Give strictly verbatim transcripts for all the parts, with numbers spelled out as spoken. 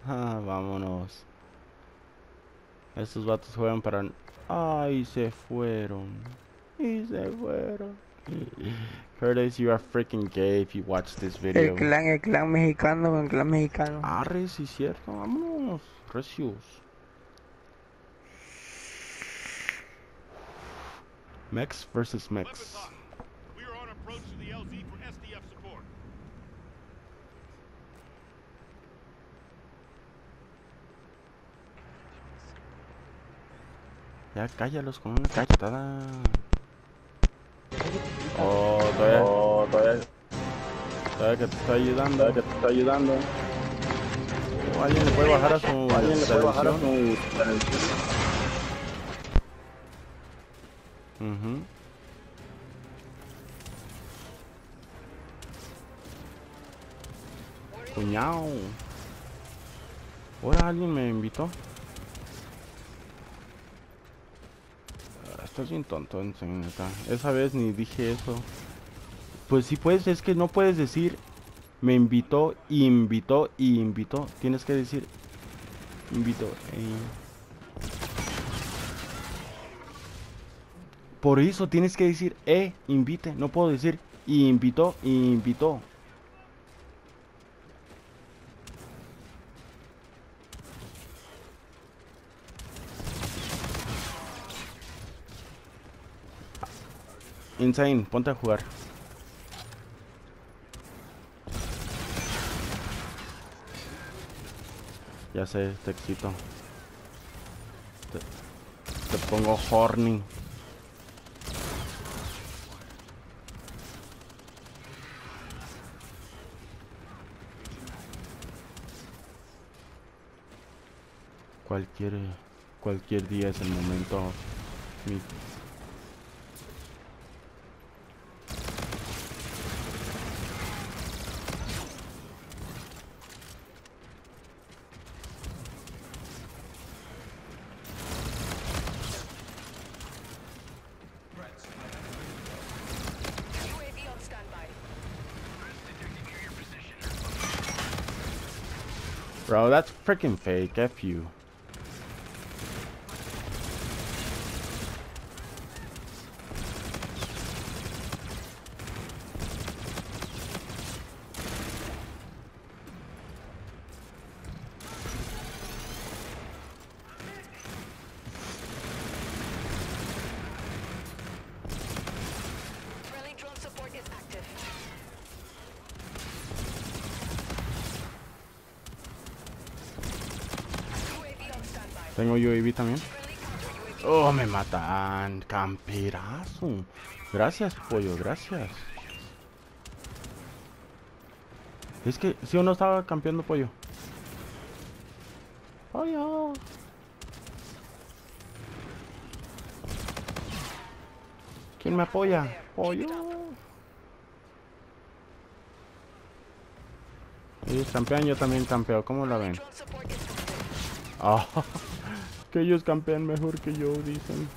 Ah, vámonos. Estos vatos juegan para... Ay, se fueron. Y se fueron. Curtis, you are freaking gay if you watch this El video. clan, el clan mexicano, el clan mexicano. Arre, sí, cierto. Vámonos. Recios. Mex versus Mex. We are on approach to the L Z for S D F support. Ya cállalos con una cachetada. Oh, todavía, Oh, todavía, todavía que te está ayudando. todavía que te está ayudando. O alguien le puede bajar a su Alguien le puede bajar a su televisión. televisión. Ujú. Cuñao. Ahora alguien me invitó. Ah, estás bien tonto, en serio, neta. Esa vez ni dije eso. Pues sí puedes, es que no puedes decir me invitó, invitó y invitó. Tienes que decir invitó. eh. Por eso tienes que decir eh, invite. No puedo decir invitó, invitó. Insane, ponte a jugar. Ya sé, te excito. Te, te pongo horny. Cualquier, cualquier día es el momento. Mi, U A V on standby. bro, that's freaking fake. F you. Friendly drone support is active. U A V on standby. Tengo U A V también. Friendly counter U A V. Oh, me matan. Camperazo. Gracias, pollo, gracias. Es que, si o no estaba campeando pollo. Pollo. ¿Quién me apoya? Pollo. Ellos campean, yo también campeo. ¿Cómo la ven? Drone support is active. Ah, que ellos campean mejor que yo, dicen.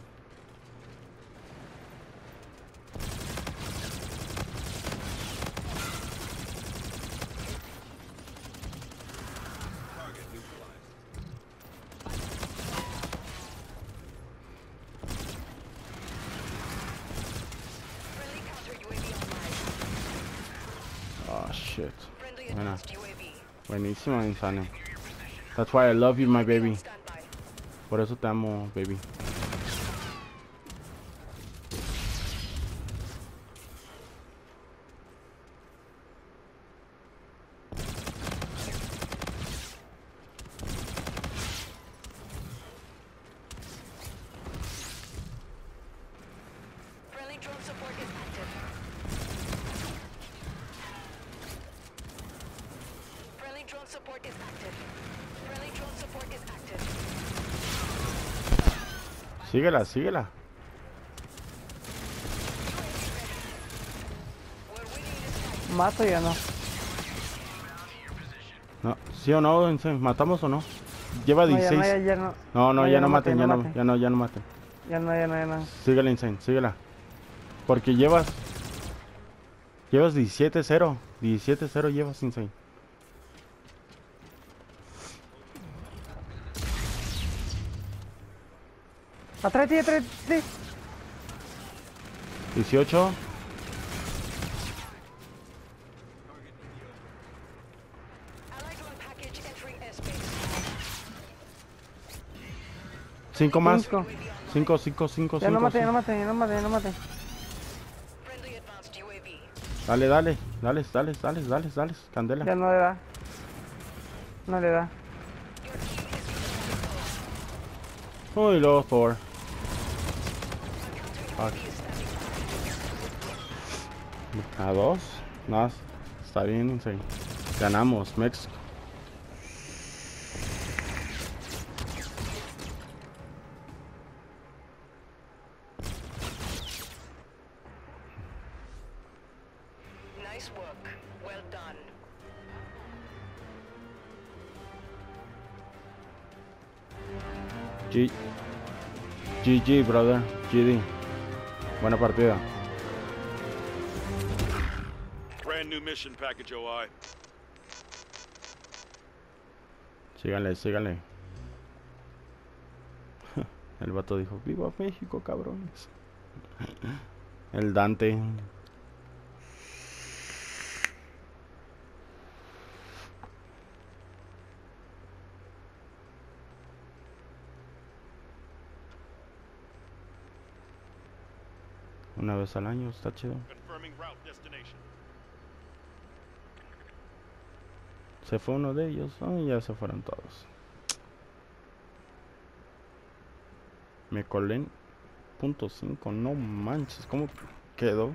Friendly counter U A V online. Oh, shit. Friendly Buena. advanced U A V. Buenísimo, Insane. That's why I love you, my baby. On standby. Por eso te amo, baby. Friendly drone support is active. Friendly drone support is active. Friendly drone support is active. Síguela, síguela. What we need is fight. Mato ya no. No, ¿sí o no, Insane? ¿Matamos o no? Lleva No, ya dieciséis. no, ya, ya no. No, no, ya no maten, ya no, maten. ya no, ya no maten. Ya no, ya no, ya no. Síguela, Insane, síguela. Porque llevas... Llevas diecisiete cero. diecisiete cero llevas, Insane. Atrás de ti, atrás de ti. dieciocho. Allied drone package entering airspace. cinco más. Cinco. cinco, cinco, cinco, Ya no cinco. mate, ya no mate, ya no mate, ya no mate. Friendly advanced U A V. Dale, dale. Dale, dale, dale, dale, dale. Candela. Ya no le da. No le da. Your team is Uy, luego Thor. Fuck. A dos. No, está bien, insane. Ganamos, México. nice work. Well done. G GG, brother. G D. Buena partida. Brand new mission package, O I. Síganle, síganle. El vato dijo, ¡viva México, cabrones! El Dante. Una vez al año, está chido. Confirming route destination. Se fue uno de ellos. Ay, ya se fueron todos. Me colé en punto cinco. No manches. ¿Cómo quedó?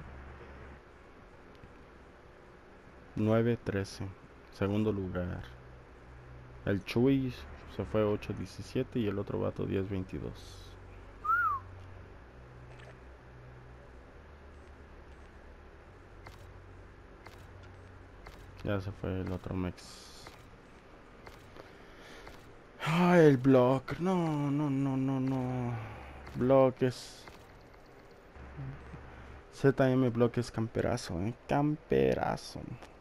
nueve trece. Segundo lugar. El Chuy se fue ocho diecisiete y el otro vato diez veintidós. Ya se fue el otro Mex. Ay, el block. No, no, no, no, no. Bloques. Z M bloques camperazo, eh. Camperazo.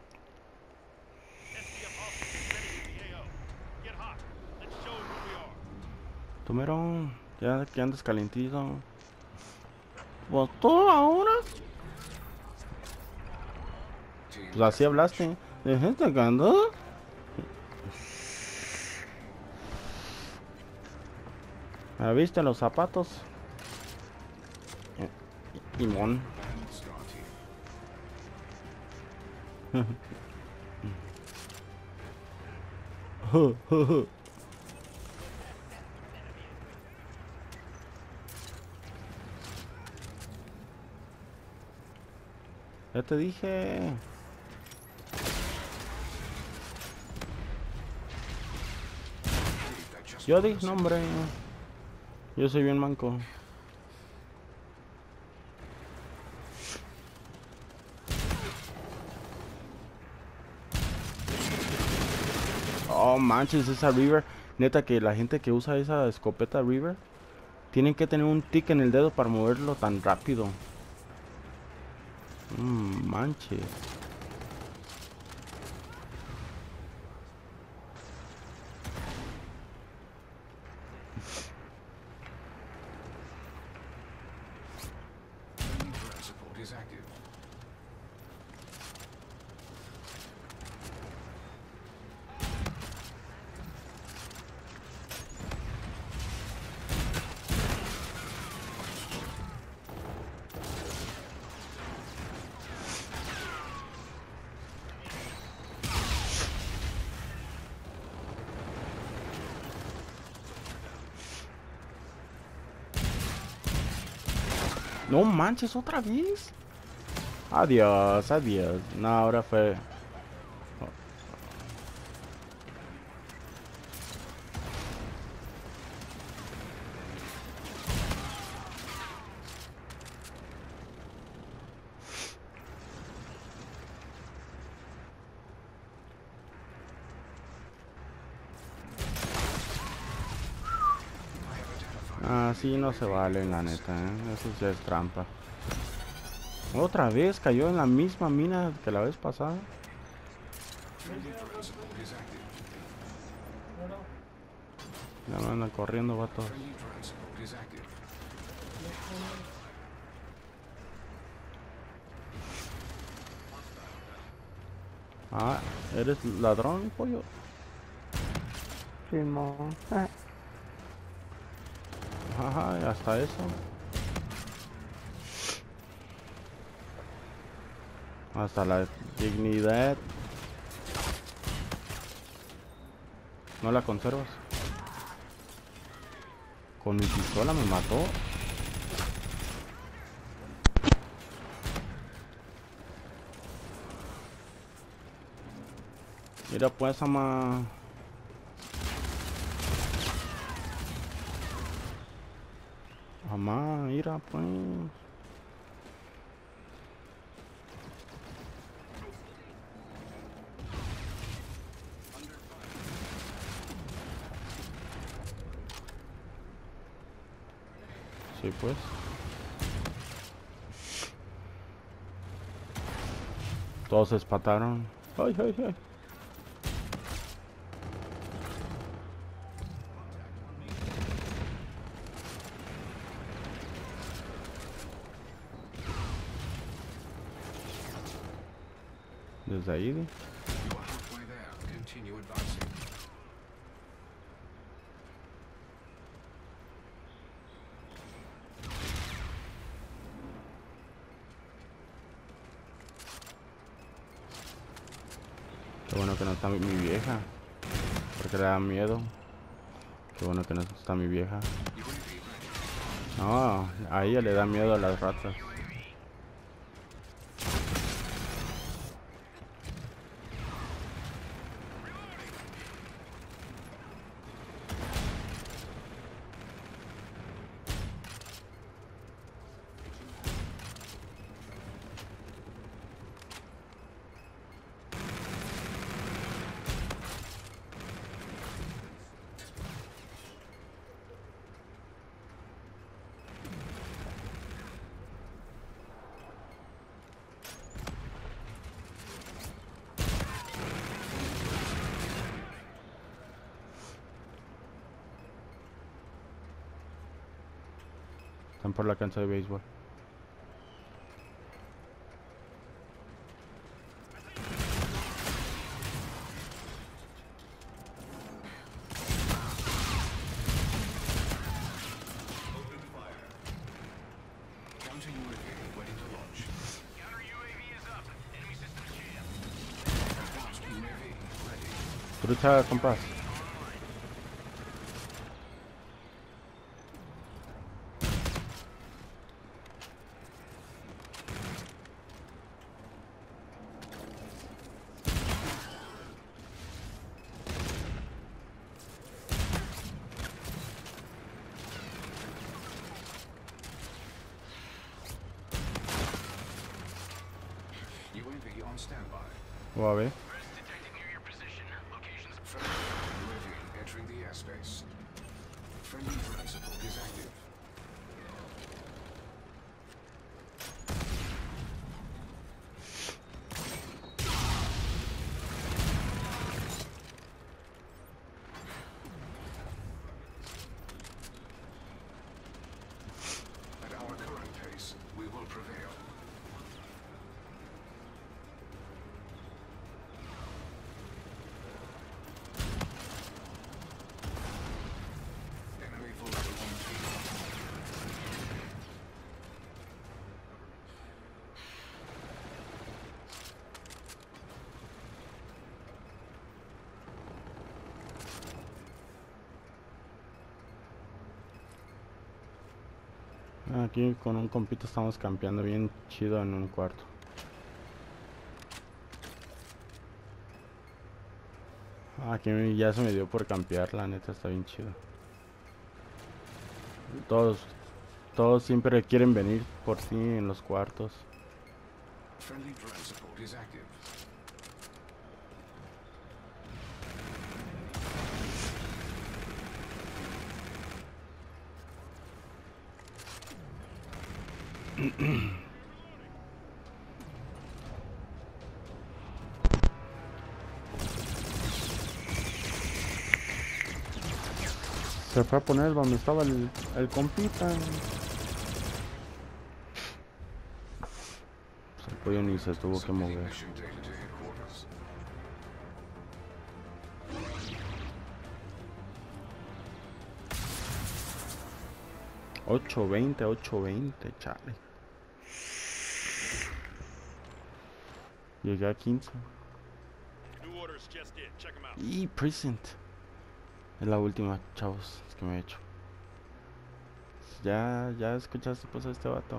S D F officers ready with the A O. Get hot. Let's show 'em who we are. Tomerón, ya que andas calentito. Pues tú ahora. Pues así hablaste. De gente que anda. ¿Me viste los zapatos? Eh, Imón. Ya te dije. Yo dije, no, hombre. Yo soy bien manco. Oh, manches, esa River. Neta que la gente que usa esa escopeta River tienen que tener un tic en el dedo para moverlo tan rápido. Mmm, manches. Support is active. No manches, otra vez. Adiós, adiós. No, ahora fue. Así no se vale, la neta, ¿eh? Eso ya es trampa. Otra vez cayó en la misma mina que la vez pasada. Ya me andan corriendo, vatos. Friendly drone support is active. Ah, ¿eres ladrón, pollo? Simón. Ah, Ajá, hasta eso. Hasta la dignidad. ¿No la conservas? Con mi pistola me mató. Mira pues, ama. Ama, mira pues. Sí, pues. Todos se espataron. Ay, ay, ay. Desde ahí. You are halfway there. Continue advancing. Qué bueno que no está mi, mi vieja. Porque le da miedo. Qué bueno que no está mi vieja. No, a ella le da miedo a las ratas. Están por la cancha de béisbol. Counter U A V ready to launch. Counter U A V is up. Enemy systems jammed. Advanced U A V ready. Trucha, compás. U A V on standby. O a ver. Threats detected near your position. Locations. Friendly U A V entering the airspace. Friendly drone support is active. At our current pace, we will prevail. Enemy full on Aquí con un compito estamos campeando bien chido en un cuarto. Aquí ya se me dio por campear, la neta está bien chido. Todos, todos siempre quieren venir por sí en los cuartos. friendly drone support is active. Se fue a poner donde estaba el, el compita. pollo ni se tuvo que Submitting mover. mission data to headquarters. ocho veinte, ocho veinte, chale. Llegué a quince. New orders just in. Check them out. Y present. Es la última, chavos, que me he hecho. Ya, ya escuchaste pues a este vato.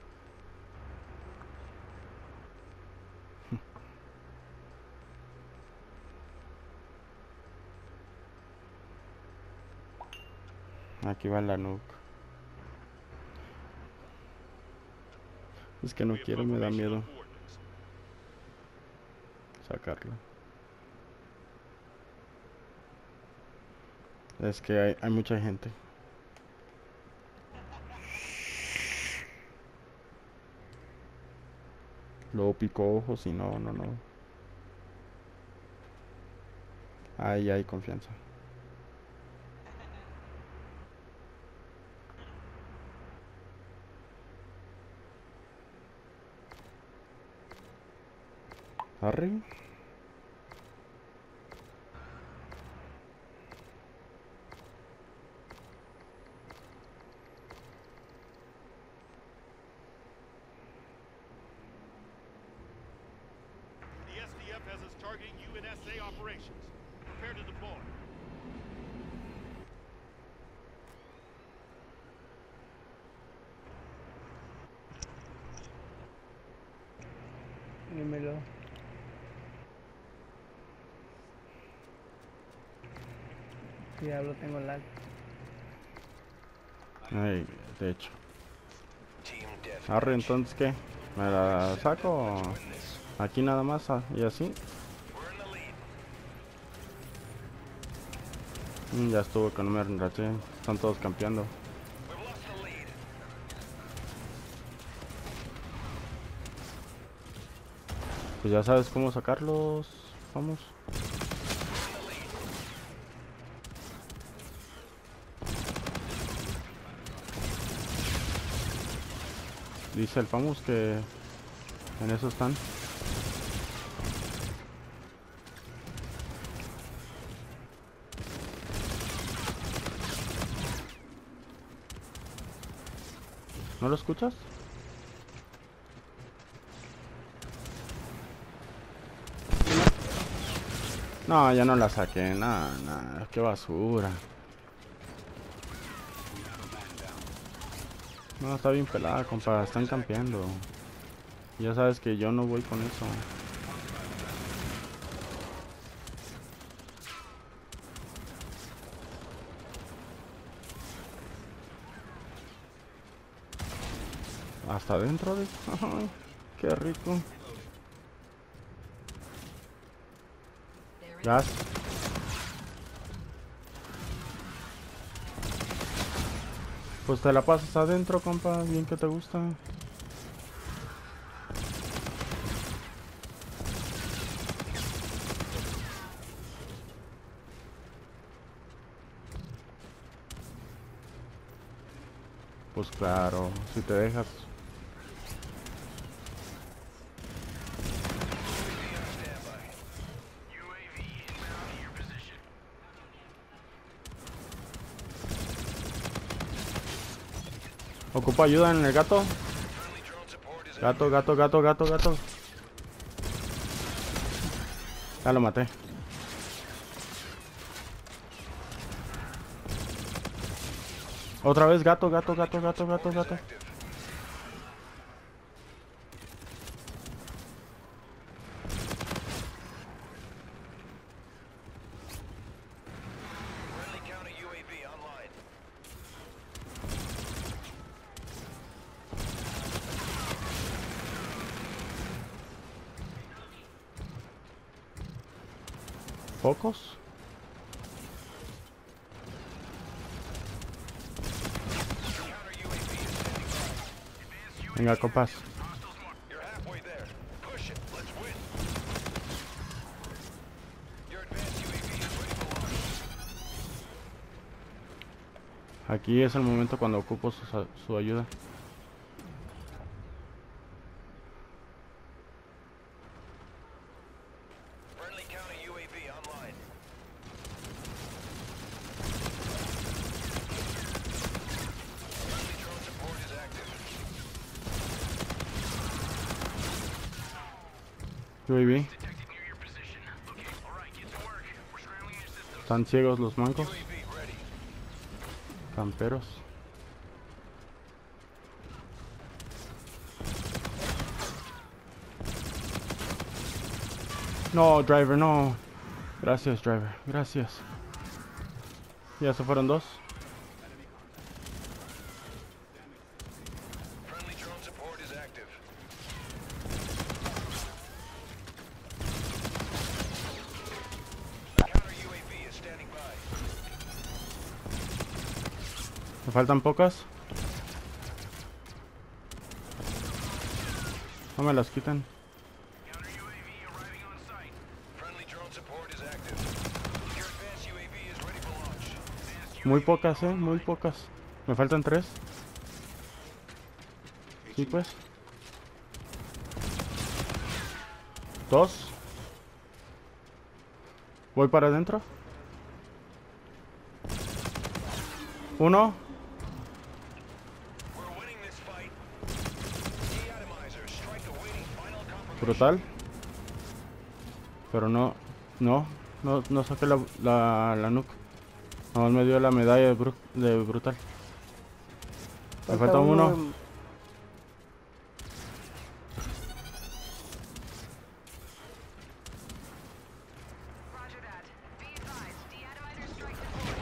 Aquí va la nuke. Es que no We have quiero, me da confirmation miedo on coordinates. sacarla. Es que hay, hay mucha gente. Luego pico ojos y no, no, no. Ahí hay confianza. Arre. The S D F has us targeting U N S A operations. Prepare to deploy. Dímelo. Diablo, tengo lag. Ay, de hecho. Arre, entonces ¿qué? ¿Me la saco? Aquí nada más ah, y así. Mm, ya estuvo que no me enraché. Están todos campeando. Pues ya sabes cómo sacarlos. Vamos. Dice el Famus que en eso están. ¿No lo escuchas? No, ya no la saqué. Nada, nada. Qué basura. No, está bien pelada, compa. Están campeando. Ya sabes que yo no voy con eso. Hasta adentro de... Ay, qué rico. Gas. Pues te la pasas adentro, compa. Bien que te gusta. Pues claro, si te dejas. Ocupa ayuda en el gato. Gato, gato, gato, gato, gato. Ya lo maté. Otra vez gato, gato, gato, gato, gato, gato. ¿Pocos? Venga, compas. Aquí es el momento cuando ocupo su, su ayuda. U A V. Están ciegos los mancos. Camperos. No, driver, no. Gracias, driver. Gracias. Ya se fueron dos. Friendly drone support is active. Counter U A V is standing by. Me faltan pocas. No me las quitan. Counter U A V arriving on site. Friendly drone support is active. Your advanced U A V is ready for launch. Advanced Muy pocas, eh, muy pocas. Me faltan tres. Sí, pues. Dos. Voy para adentro. Uno. We're winning this fight. De-atomizer, strike the winning final confirmation. Brutal. Pero no, no, no, no saqué la, la, la nuke. No, me dio la medalla de, bru- de brutal. Me falta uno. en- Roger that. Be advised, de-atomizer strike deployed.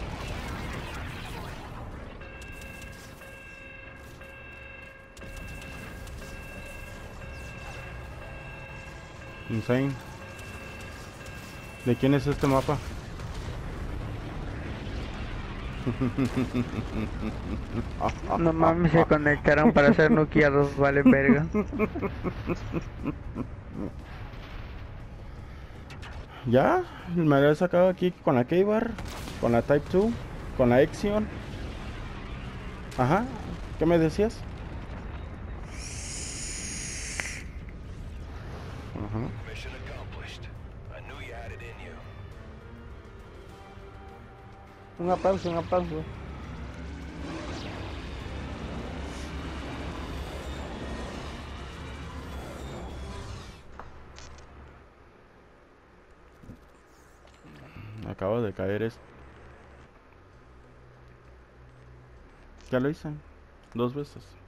Insane. ¿De quién es este mapa? No mames, se conectaron para hacer nukeados, vale verga. Ya, me había sacado aquí con la K-Bar, con la Type dos, con la Exion. Ajá, ¿qué me decías? Ajá. Mission accomplished. I knew you had it in you. Un aplauso, un aplauso. Acabo de caer es. Ya lo hice. Dos veces.